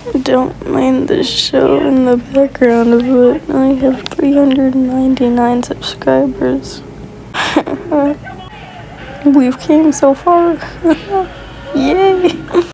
Don't mind the show in the background of it. I have 399 subscribers. We've came so far. Yay!